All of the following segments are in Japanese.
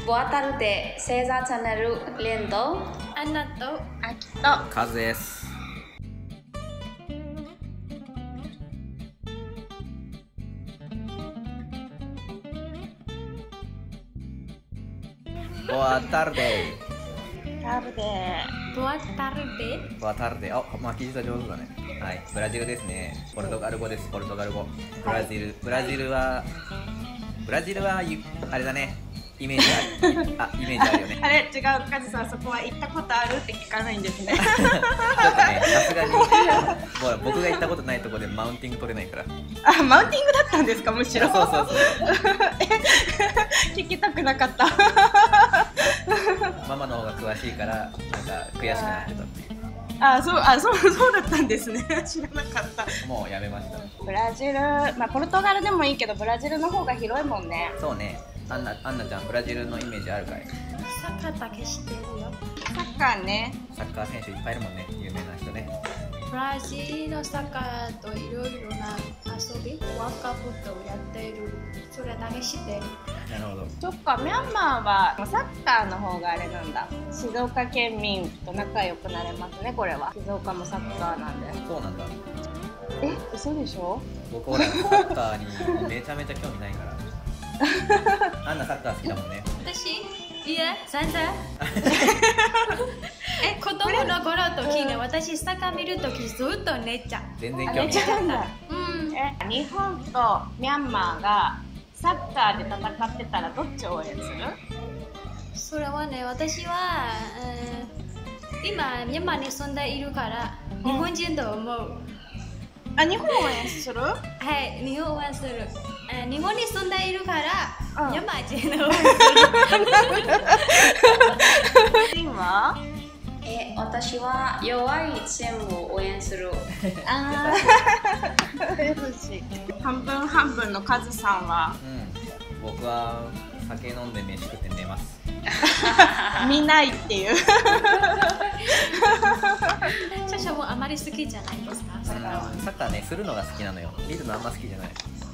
Boa tarde, Cesar Channel Lendo. Anna とあきとカズです。Boa tarde。 タルで Boa tarde。 Boa tarde。あ、まあ聞いた上手だね。はい、ブラジルですね。ポルトガル語です。ポルトガル語。ブラジルはあれだね。イメージある。あ、イメージあるよね。 あれ違う、カズさんそこは行ったことあるって聞かないんですね。 ちょっとね、さすがにほら僕が行ったことないところでマウンティング取れないから。 あ、マウンティングだったんですか、むしろ。 そうそうそう。 聞きたくなかった。 ママの方が詳しいからなんか悔しくなってたっていう。 そうだったんですね。知らなかった。 もうやめました。 ブラジル、まあポルトガルでもいいけどブラジルの方が広いもんね。 そうね。アンナちゃんブラジルのイメージあるかい？ サッカーだけ知ってるよ。 サッカーね。 サッカー選手いっぱいいるもんね、有名な人ね。 ブラジルのサッカーといろいろな遊び、ワールドカップとやっている。それだけ知ってる。 なるほど。 そっか、ミャンマーはサッカーの方があれなんだ。静岡県民と仲良くなれますね、これは。静岡もサッカーなんで。 そうなんだ。 え、嘘でしょ？ 僕ほらサッカーにめちゃめちゃ興味ないから。アンナサッカー好きだもんね。 私いや、全然。子供の頃ときね、私サッカー見るときずっと寝ちゃう。 全然興味寝ちゃうんだ。 うん。 日本とミャンマーがサッカーで戦ってたらどっちを応援する？ それはね、私は、今ミャンマーに住んでいるから日本人と思う。 あ、日本を応援する？ はい、日本を応援する。日本に住んでいるから、ミャンマー人を応援する。 今？ 私は弱いチームを応援する。 ああ、優しい。半分半分のカズさんは？ うん。僕は酒飲んで飯食って寝ます。 見ないっていう。 シャシャもあまり好きじゃないですか？ サッカーね、するのが好きなのよ。見るのあんま好きじゃない。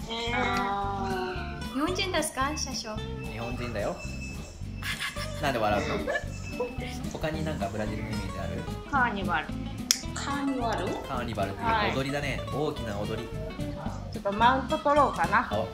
日本人ですか、シャシャ？ 日本人だよ。なんで笑うの？他になんかブラジルのイメージある？ カーニバル。 カーニバル？ カーニバルっていう踊りだね。大きな踊り。 ちょっとマウント取ろうかな。 お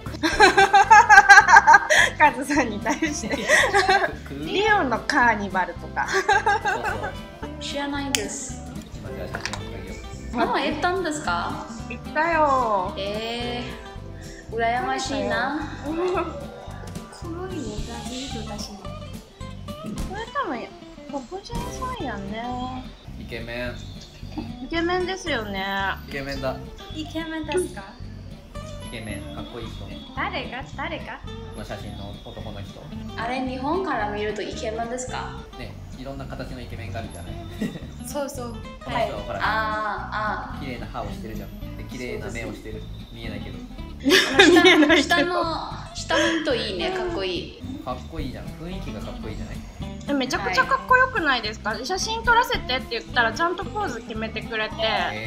カズさんに対して。リオのカーニバルとか。 そうそう。 知らないです。 今じゃあ写真をあげよう。 ママ行ったんですか？ 行ったよ。 羨ましいな。 黒いのがいい人だしね。 これ多分ポポジャンさんやんね。 イケメン。 イケメンですよね。 イケメンだ。 イケメンですか？ イケメン。かっこいい人。 誰かこの写真の男の人。 あれ、日本から見るとイケメンですか？ ね、いろんな形のイケメンがあるじゃない。 そうそう。 この人はほら、 あ綺麗な歯をしてるじゃん。で、綺麗な目をしてる。見えないけど。 下の人いいね、かっこいい。 かっこいいじゃん。雰囲気がかっこいいじゃない。 めちゃくちゃかっこよくないですか？写真撮らせてって言ったらちゃんとポーズ決めてくれて。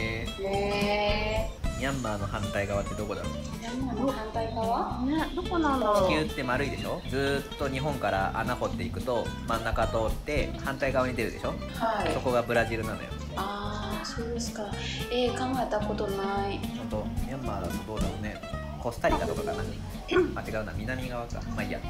ミャンマーの反対側ってどこだろう？ ミャンマーの反対側？ ね、どこなんだろう。 地球って丸いでしょ？ずーっと日本から穴掘っていくと真ん中通って反対側に出るでしょ？ はい。 そこがブラジルなのよ。 ああ、そうですか。考えたことない。 ほんと、ミャンマーだとどうだろうね。コスタリカとかかな。あ、違うな、南側か。まあいいや。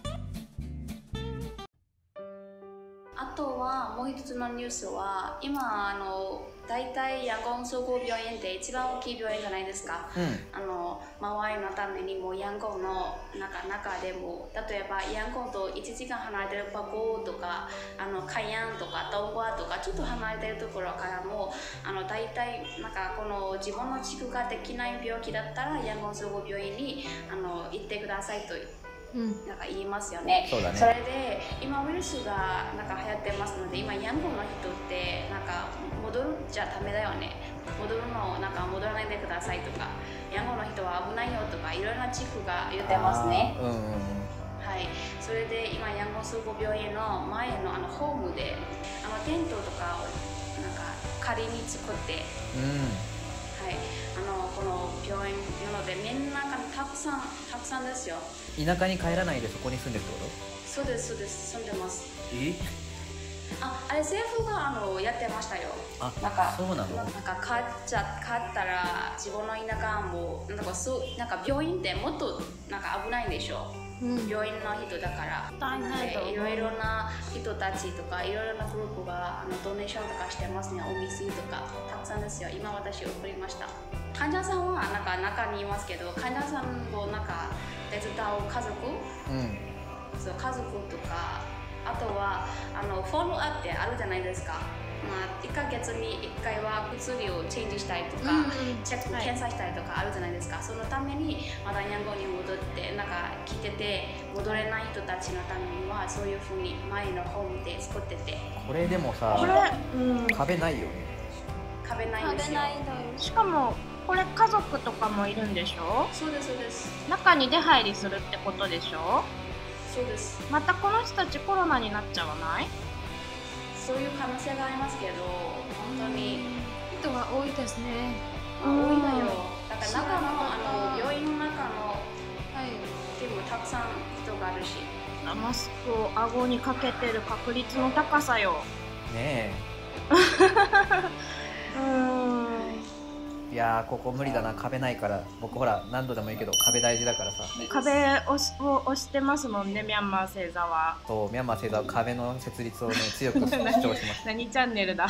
あとはもう一つのニュースは、今大体ヤンゴン総合病院って一番大きい病院じゃないですか。周りのためにもヤンゴンの中でも、例えばヤンゴンと1時間離れてるパコとかカヤンとかトンゴアとかちょっと離れてるところからも大体この自分の地区ができない病気だったらヤンゴン総合病院に行ってくださいと言いますよね。 そうだね。 それで今ウイルスが流行ってますので、今ヤンゴンの人って戻るじゃダメだよね。戻らないでくださいとか、ヤンゴンの人は危ないよとかいろいろな地区が言ってますね。はい。それで今ヤンゴン総合病院の前のホームでテントとかを仮に作って。はこの病院なのでみんながたくさんですよ。 田舎に帰らないでそこに住んでるってこそうです住んでます。 と？ あれ政府がやってましたよ。なんかそうなの？ なんか帰ったら自分の田舎もなんか病院ってもっとなんか危ないんでしょ。病院の人だからいろいろな人たちとかいろいろなグループがドネーションとかしてますね。お店とかたくさんですよ。今私送りました。患者さんはなんか中にいますけど、患者さんをなんか手伝う家族、そう家族とか、あとはフォローアップってあるじゃないですか。1ヶ月に1回は薬をチェンジしたりとか、検査したりとかあるじゃないですか。そのためにまだヤンゴンに戻ってなんか来てて戻れない人たちのためにはそういうふうに前のホームで作ってて。 これでもさ、壁ないよね。 壁ないんですよ。 しかもこれ家族とかもいるんでしょ？ そうですそうです。中に出入りするってことでしょ？ そうです。 またこの人たちコロナになっちゃわない？ そういう可能性がありますけど、本当に人が多いですね。 多いだよ。だから病院の中のでもたくさん人があるし。 マスクを顎にかけてる確率の高さよ。 ねえ。いやーここ無理だな、壁ないから。僕ほら何度でもいいけど壁大事だからさ。 壁を押してますもんね、ミャンマー星座は。 そう、ミャンマー星座は壁の設立をね強く主張します。 何チャンネルだ。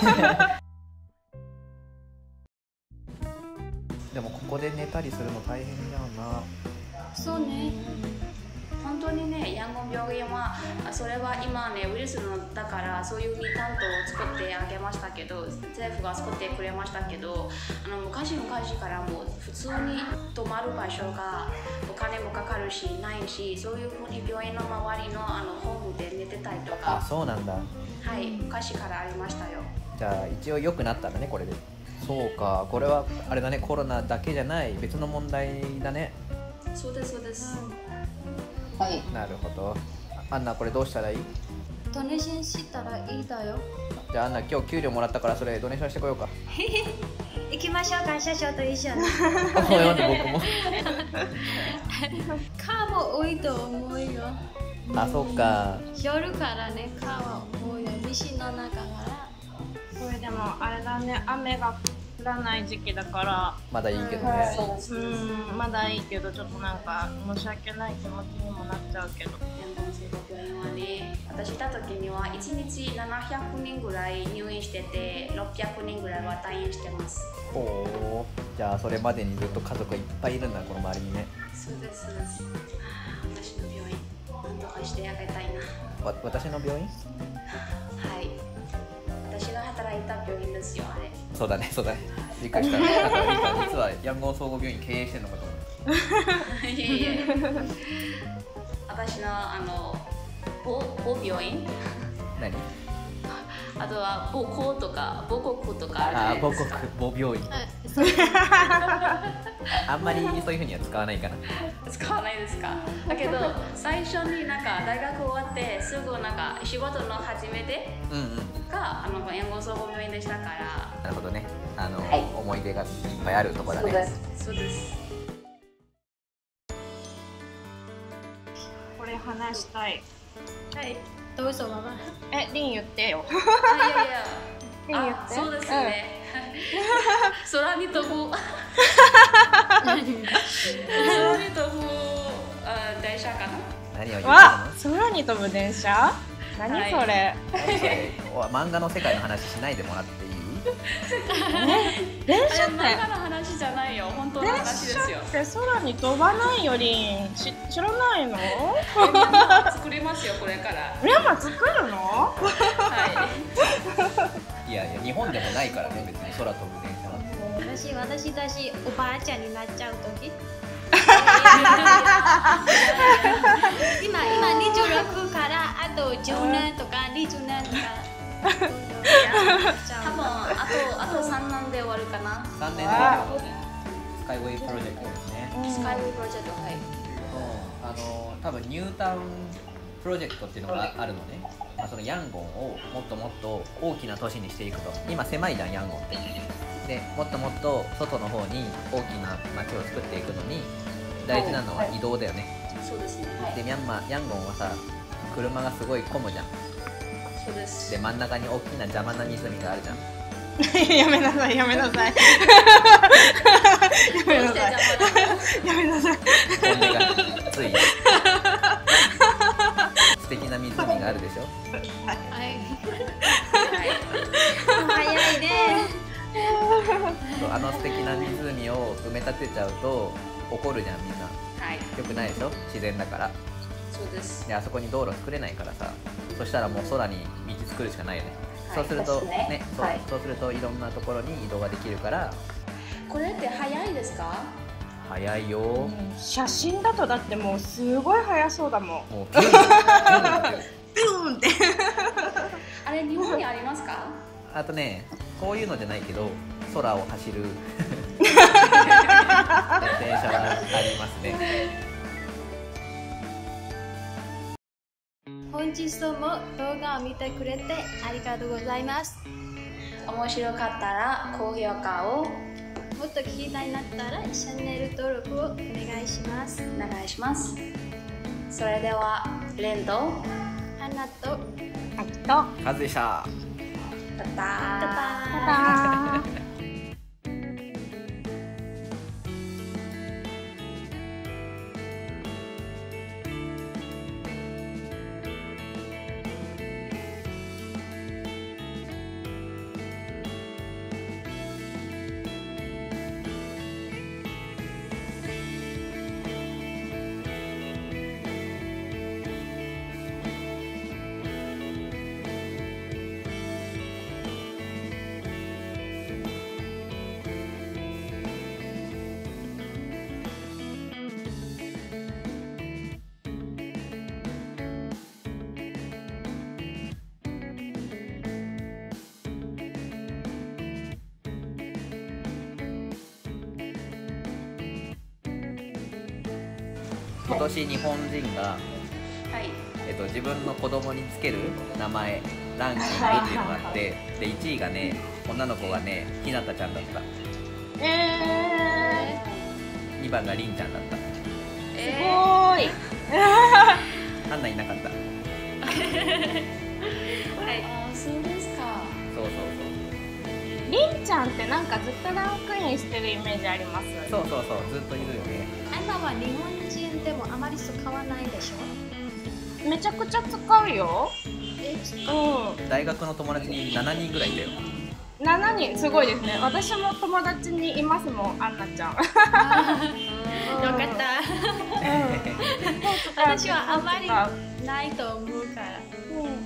でもここで寝たりするの大変だよな。 そうね。 本当にね、ヤンゴン病院はそれは今ねウイルスのだからそういう担当を作ってあげましたけど、政府が作ってくれましたけど、昔からもう普通に泊まる場所がお金もかかるしないし、そういうふうに病院の周りのホームで寝てたりとか。 あ、そうなんだ。 はい、昔からありましたよ。 じゃあ一応良くなったんだねこれで。そうか、これはあれだね、コロナだけじゃない別の問題だね。 そうですそうです。 はい。なるほど。アンナこれどうしたらいい？ ドネーションしたらいいだよ。 じゃあアンナ今日給料もらったからそれドネーションしてこようか。 行きましょうか、社長と一緒に。 なんで僕も。 カーも多いと思うよ。 あ、そうか。 夜からね、カーは多いよ。道の中から。 これでもあれだね、雨が降らない時期だからまだいいけどね。 まだいいけど、ちょっとなんか申し訳ない気持ちにもなっちゃうけど。 ヤンゴン水郷病院はね、私いた時には1日700人ぐらい入院してて、600人ぐらいは退院してます。 おお、じゃあそれまでにずっと家族がいっぱいいるんだ、この周りにね。 そうですそうです。私の病院なんとかしてあげたいな。 私の病院？ はい、私が働いた病院ですよ、あれ。 そうだね、そうだね。びっくりした。なんか実はヤンゴン総合病院経営してるのかと思った。 いえいえ。私の某病院。 何？ あとは母校とか母国とかある。 母国母病院。あんまりそういうふうには使わないかな。 使わないですか。だけど最初になんか大学終わってすぐなんか仕事の始めてがヤンゴン総合病院でしたから。 なるほどね。思い出がいっぱいあるところだね。 そうです。 これ話したい。 はい。 どうぞママ。 リン言ってよ。 いやいや。そうですね。空に飛ぶ。空に飛ぶ電車かな。 何を言ってるの？ 空に飛ぶ電車？何それ？ 漫画の世界の話しないでもらっていい？ 電車って漫画の話じゃないよ、本当の話ですよ。 電車って空に飛ばないよ、リン。知らないの？ 作りますよ、これから。 ミャンマー作るの？ はい。 いやいや、日本でもないからね、別に空飛ぶ電車なんて。 私たちおばあちゃんになっちゃう時。今26からあと10年とか20年とか。多分あと3年で終わるかな。 3年で終わるね。スカイウェイプロジェクトですね。 スカイウェイプロジェクト、はい。 多分ニュータウンプロジェクトっていうのがあるのね。そのヤンゴンをもっともっと大きな都市にしていくと。今狭いじゃん、ヤンゴンって。 でもっともっと外の方に大きな街を作っていくのに大事なのは移動だよね。 そうですね。 でヤンゴンはさ、車がすごい混むじゃん。 そうです。 で真ん中に大きな邪魔な湖があるじゃん。 やめなさいやめなさいやめなさいやめなさい。 本音がつい素敵な湖があるでしょ。 はいは早いね。 そうあの素敵な湖を埋め立てちゃうと怒るじゃんみんな。 い。はい。 よくないでしょ、自然だから。 そうです。 であそこに道路作れないからさ、そしたらもう空に道作るしかないよね。 はいそうするとですねね、 はいそうするといろんなところに移動ができるからこれって早いですか？ 早いよ。 写真だとだってもうすごい速そうだもん。 もうピュンピュンピューンってあれ日本にありますか？ あとね、こういうのじゃないけど空を走る電車がありますね。 本日も動画を見てくれてありがとうございます。 面白かったら高評価をもっと聞きたいなったらチャンネル登録をお願いします。 お願いします。それではレンと花とあとカズでした。 タタタータバイバイ。 今年日本人が、 はい。 自分の子供につける名前ランキングっていうのがあって、で1位がね、女の子がね、ひなたちゃんだった。2番がりんちゃんだった。 すごーい。 アンナいなかった。 はい。あ、そうですか。 そうそうりんちゃんってなんかずっとランクインしてるイメージあります。 そうそうそうそう、ずっといるよね。 アンナは日本人でもあまり使わないでしょ？ めちゃくちゃ使うよ。う大学の友達に7人ぐらいいたよ。 ん。7人すごいですね。私も友達にいますもん、アンナちゃん。 よかった。私はあまりないと思うから。 うん。